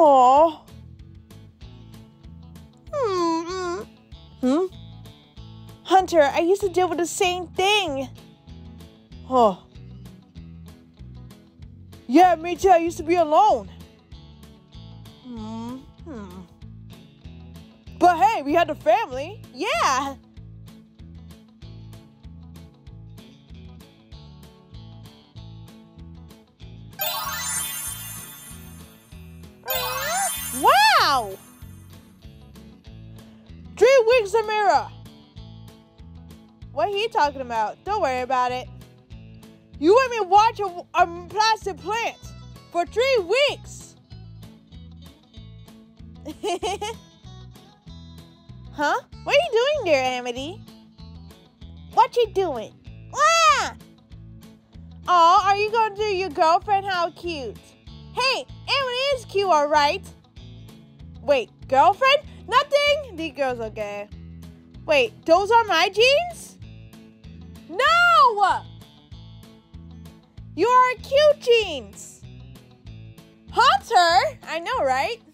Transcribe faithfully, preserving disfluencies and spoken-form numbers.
Aw. Hmm. Hmm? Hunter, I used to deal with the same thing. Huh. Yeah, me too. I used to be alone. Hmm. Hmm. But hey, we had a family. Yeah. Wow! Three weeks, Amira. What are you talking about? Don't worry about it. You let me watch a, a plastic plant for three weeks. Huh? What are you doing there, Amity? What you doing? Ah! Aw, are you gonna do your girlfriend? How cute. Hey, Amity is cute, alright? Wait, girlfriend? Nothing? The girl's okay. Wait, those are my jeans? No! You are cute jeans. Hunter? I know, right?